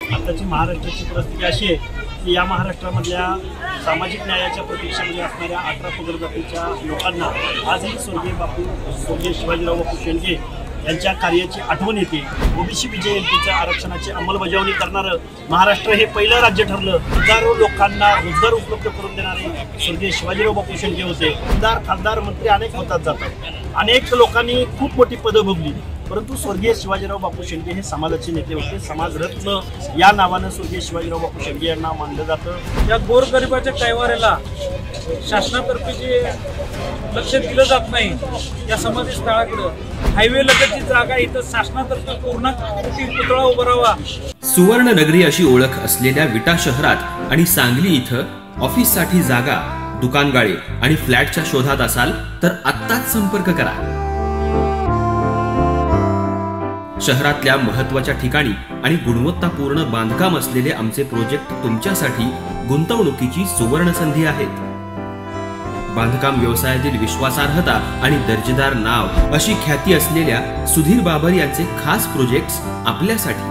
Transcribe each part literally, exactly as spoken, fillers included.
आताची महाराष्ट्राची परिस्थिती अशी आहे की या महाराष्ट्रामधल्या सामाजिक न्यायाच्या प्रतीक्षेमध्ये असणाऱ्या अठरा पगड जातीच्या लोकांना आजही स्वर्गीय बापू स्वर्गीय शिवाजीराव बापू शेंडगे यांच्या कार्याची आठवण येते। ओबीसी विजयंतीच्या आरक्षणाची अंमलबजावणी करणारं महाराष्ट्र हे पहिलं राज्य ठरलं। हजारो लोकांना रोजगार उपलब्ध करून देणारे स्वर्गीय शिवाजीराव बापू शेंडगे होते। आमदार खासदार मंत्री अनेक होतात जातात, अनेक लोकांनी खूप मोठी पदं भोगली, परंतु स्वर्गीय शिवाजीराव बापू शेंडगे हे समाजाचे नेते होते। समाजरत्न या नावानं स्वर्गीय शिवाजीराव बापू शेंडगे यांना मानलं जातं। या गोरगरिबाच्या कैवाऱ्याला शासनातर्फे जे लक्ष दिलं जात नाही, या समाधी स्थळाकडे हायवे लगतची जागा इथं शासनातर्फे पूर्ण पुतळा उभा राहावा। सुवर्ण नगरी अशी ओळख असलेल्या विटा शहरात आणि सांगली इथं ऑफिससाठी जागा, दुकानगाळे आणि फ्लॅटच्या शोधात असाल तर आत्ताच संपर्क करा। शहरातल्या महत्त्वाच्या ठिकाणी आणि गुणवत्तापूर्ण बांधकाम असलेले आमचे प्रोजेक्ट तुमच्यासाठी गुंतवणुकीची सुवर्ण संधी आहेत। बांधकाम व्यवसायातील विश्वासार्हता आणि दर्जेदार नाव अशी ख्याती असलेल्या सुधीर बाबर यांचे खास प्रोजेक्ट्स आपल्यासाठी।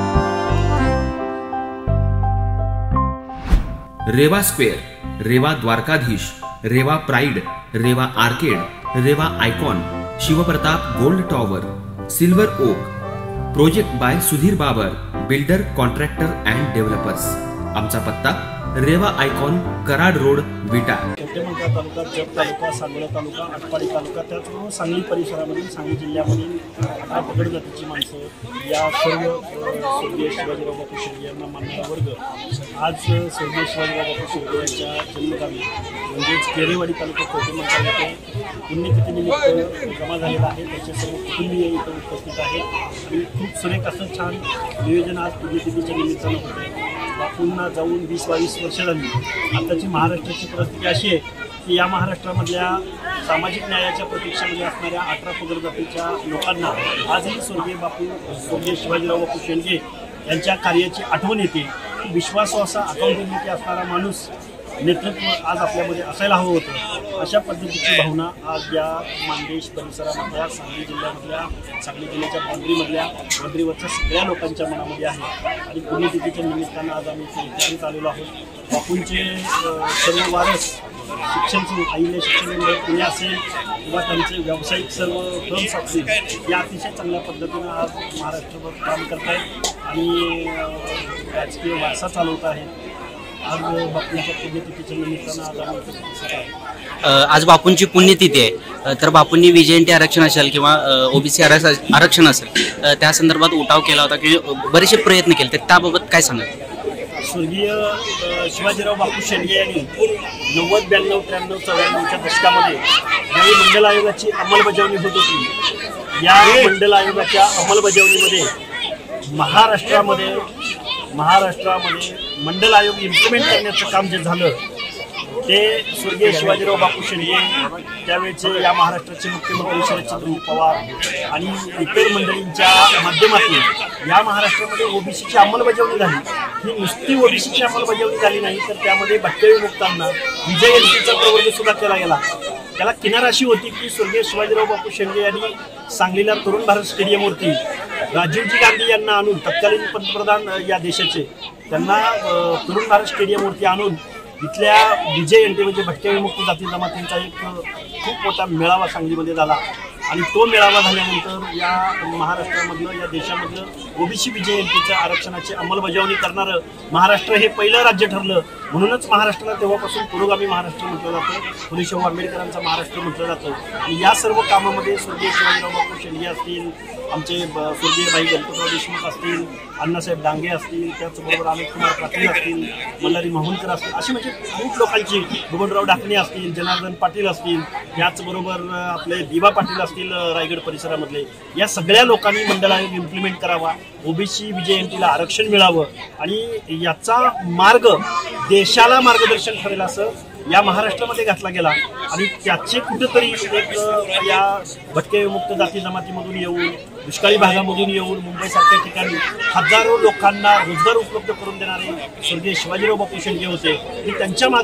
Reva square, Reva Dwarkadhish, Reva pride, Reva arcade, Reva icon, Shivpratap gold tower, silver oak. Project by Sudhir Babar, builder, contractor and developers. आमचा पत्ता रेवा आयकॉन, कराड रोड, विटा। कवठेमंकाळ तालुका, जत तालुका, सांगोला तालुका, आटपाडी तालुका, त्याचबरोबर सांगली परिसरामधील, सांगली जिल्ह्यामधील अठरा पगड जातीची माणसं, या सर्व स्वर्गीय शिवाजीराव बापू शेंडगे यांना मानणारा वर्ग आज स्वर्गीय शिवाजीराव बापू शेंडगे यांच्या जन्मगावी म्हणजेच केरेवाडी तालुका कवठेमंकाळ येथे पुण्यतिथीनिमित्त जमा झालेला आहे। त्याचे सर्व कुटुंबीय इथं उपस्थित आहेत आणि खूप सुरेख असं छान नियोजन आज पुण्यतिथीच्या निमित्तानं होतं। बापूंना जाऊन वीस बावीस वर्ष झाली। आताची महाराष्ट्राची परिस्थिती अशी आहे की या महाराष्ट्रामधल्या सामाजिक न्यायाच्या प्रतीक्षेमध्ये असणाऱ्या अठरा पगड जातीच्या लोकांना आजही स्वर्गीय बापू स्वर्गीय शिवाजीराव बापू शेंडगे यांच्या कार्याची आठवण येते। विश्वासू असा अकाउंटेबिलिटी असणारा माणूस नेतृत्व आज आपल्यामध्ये असायला हवं होतं। अशा पद्धतीची भावना आज या मानदेश परिसरामधल्या, सांगली जिल्ह्यामधल्या, सांगली जिल्ह्याच्या बांद्रीमधल्या, बांद्रीवरच्या सगळ्या लोकांच्या मनामध्ये आहे आणि पुण्यतिथीच्या निमित्तानं आज आम्ही इथे एकत्रित आलेलो आहोत। बापूंचे सर्व वारस शिक्षण आईने शिक्षण पुणे असेल किंवा त्यांचे व्यावसायिक सर्व फर्म्स असतील, या अतिशय चांगल्या पद्धतीनं आज महाराष्ट्रभर काम करत आहेत आणि राजकीय वारसा चालवत आहेत। आज बापूंच्या पुण्यतिथीच्या निमित्तानं आज आम्ही आज बापूंची पुण्यतिथी आहे, तर बापूंनी विजयंती आरक्षण असेल किंवा ओबीसी आरक्षण असेल त्या संदर्भात उठाव केला होता की बरेचसे प्रयत्न केले, तर त्याबाबत काय सांगाल? स्वर्गीय शिवाजीराव बापू शेंडगे यांनी नव्वद ब्याण्णव त्र्याण्णव चौऱ्याण्णवच्या दशकामध्ये ज्यावेळी मंडल आयोगाची अंमलबजावणी होत होती, या मंडल आयोगाच्या अंमलबजावणीमध्ये महाराष्ट्रामध्ये महाराष्ट्रामध्ये मंडल आयोग इम्प्लिमेंट करण्याचं काम जे झालं ते स्वर्गीय शिवाजीराव बापू शेंडगे, त्यावेळेचे या महाराष्ट्राचे मुख्यमंत्री शरदचंद्र पवार आणि इतर मंडळींच्या माध्यमातून या महाराष्ट्रामध्ये ओबीसीची अंमलबजावणी झाली। ही नुसती ओबीसीची अंमलबजावणी झाली नाही, तर त्यामध्ये भटक्या विजयंतीचा प्रवर्ग सुद्धा केला गेला। त्याला किनार अशी होती की स्वर्गीय शिवाजीराव बापू शेंडगे यांनी सांगलीला तरुण भारत स्टेडियमवरती राजीवजी गांधी यांना आणून, तत्कालीन पंतप्रधान या देशाचे, त्यांना तरुण भारत स्टेडियमवरती आणून इथल्या विजयंती म्हणजे भटक्या विमुक्त जाती जमातींचा एक खूप मोठा मेळावा सांगलीमध्ये झाला आणि तो मेळावा झाल्यानंतर या महाराष्ट्रामधलं, या देशामधलं ओबीसी विजयंतीच्या आरक्षणाची अंमलबजावणी करणारं महाराष्ट्र हे पहिलं राज्य ठरलं। म्हणूनच महाराष्ट्राला तेव्हापासून पुरोगामी महाराष्ट्र म्हटलं जातं, फुले शाहू आंबेडकरांचा महाराष्ट्र म्हटलं जातं आणि या सर्व कामामध्ये स्वर्गीय शिवाजीराव बापू शेंडगे असतील, आमचे स्वर्गीय भाई गणपतराव देशमुख असतील, अण्णासाहेब डांगे असतील, त्याचबरोबर अमित कुमार पाटील असतील, मल्हारी मोहोळकर असतील, अशी म्हणजे खूप लोकांची, बबनराव ढाकणे असतील, जनार्दन पाटील असतील, याचबरोबर आपले दिवा पाटील असतील रायगड परिसरामधले, या सगळ्या लोकांनी मंडल आयोग इम्प्लिमेंट करावा, ओबीसी विजयंतीला आरक्षण मिळावं आणि याचा मार्ग देशाला मार्गदर्शन ठरेल असं या महाराष्ट्रामध्ये घातला गेला आणि त्याचे कुठेतरी एक या भटके विमुक्त जाती जमातीमधून येऊन, दुष्काळी भागामधून येऊन मुंबईसारख्या ठिकाणी हजारो लोकांना रोजगार उपलब्ध करून देणारे स्वर्गीय शिवाजीराव बापू शेंडगे होते आणि त्यांच्या मागं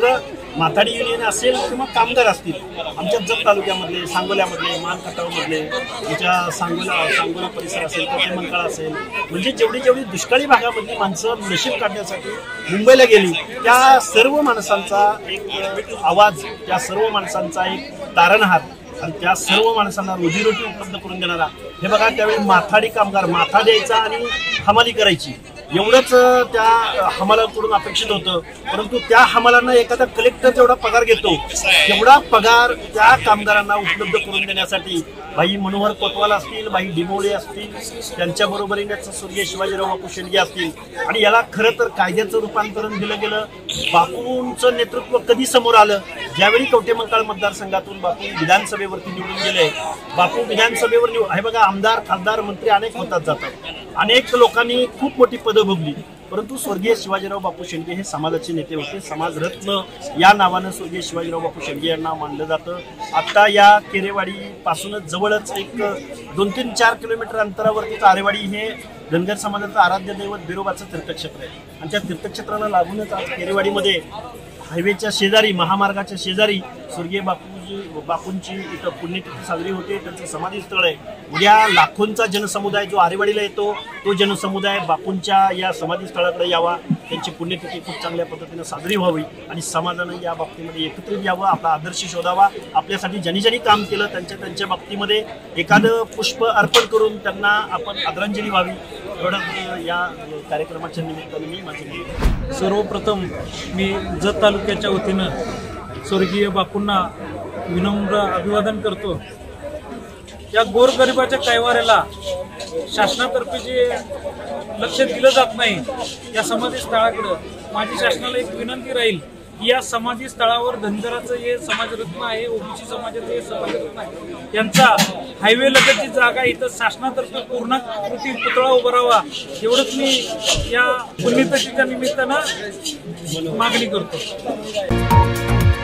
माथाडी युनियन असेल किंवा कामगार असतील आमच्या जत तालुक्यामधले, सांगोल्यामधले, मान खटावमधले, आमच्या सांगोला सांगोला परिसर असेल, कोटे मंकाळा असेल, म्हणजे जेवढी जेवढी दुष्काळी भागामधली माणसं नशीब काढण्यासाठी मुंबईला गेली त्या सर्व माणसांचा एक आवाज, त्या सर्व माणसांचा एक तारणहार आणि त्या सर्व माणसांना रोजीरोटी उपलब्ध करून देणारा, हे बघा त्यावेळी माथाडी कामगार माथा द्यायचा आणि हमाली करायची एवढंच त्या हमालाकडून अपेक्षित होतं. परंतु त्या हमालांना एखादा कलेक्टर जेवढा पगार घेतो तेवढा पगार त्या कामगारांना उपलब्ध करून देण्यासाठी भाई मनोहर कोतवाल असतील, भाई डिमोळे असतील, त्यांच्या बरोबरीनेच स्वर्गीय शिवाजीराव बापू शेंडगे असतील. आणि याला खरं तर कायद्याचं रूपांतरण दिलं गेलं. बापूंचं नेतृत्व कधी समोर आलं? ज्यावेळी कवठे मंकाळ मतदारसंघातून बापू विधानसभेवरती निवडून गेले. बापू विधानसभेवर निवड हे बघा, आमदार खासदार मंत्री अनेक होतात जातात, अनेक लोकांनी खूप मोठी पदं भोगली, परंतु स्वर्गीय शिवाजीराव बापू शेंडगे हे समाजाचे नेते होते. समाजरत्न या नावानं स्वर्गीय शिवाजीराव बापू शेंडगे यांना मानलं जातं. आता या केरेवाडी पासूनच जवळच एक दोन तीन चार किलोमीटर अंतरावरती आरेवाडी हे धनगर समाजाचं आराध्य दैवत बिरोबाचं तीर्थक्षेत्र आहे. आणि त्या तीर्थक्षेत्राला लागूनच आज केरेवाडीमध्ये हायवेच्या शेजारी, महामार्गाच्या शेजारी स्वर्गीय बापूजी बापूंची इथं पुण्यतिथी साजरी होते. त्यांचं समाधीस्थळ आहे. उद्या लाखोंचा जनसमुदाय जो आरेवाडीला येतो तो जनसमुदाय बापूंच्या या समाधीस्थळाकडे यावा, त्यांची पुण्यतिथी खूप चांगल्या पद्धतीनं साजरी व्हावी आणि समाजानं या बाबतीमध्ये एकत्रित यावं, आपला आदर्श शोधावा. आपल्यासाठी ज्यांनी ज्यांनी काम केलं त्यांच्या त्यांच्या बाबतीमध्ये एखादं पुष्प अर्पण करून त्यांना आपण आदरांजली व्हावी, एवढं या कार्यक्रमाच्या निमित्ताने मी माझी. सर्वप्रथम मी जत तालुक्याच्या वतीनं स्वर्गीय बापूंना विनम्र अभिवादन करतो. या गोरगरिबाच्या कैवाऱ्याला शासनातर्फे जे लक्ष दिलं जात नाही या समाधी स्थळाकडं माझी शासनाला एक विनंती राहील की या समाधी स्थळावर धनगराचं हे समाजरत्न आहे, ओबीसी समाजाचं हे समाजरत्न आहे, यांचा हायवे लगतची जागा इथं शासनातर्फे पूर्णाकृती पुतळा उभा राहावा एवढंच मी या पुण्यतिथीच्या निमित्तानं मागणी करतो.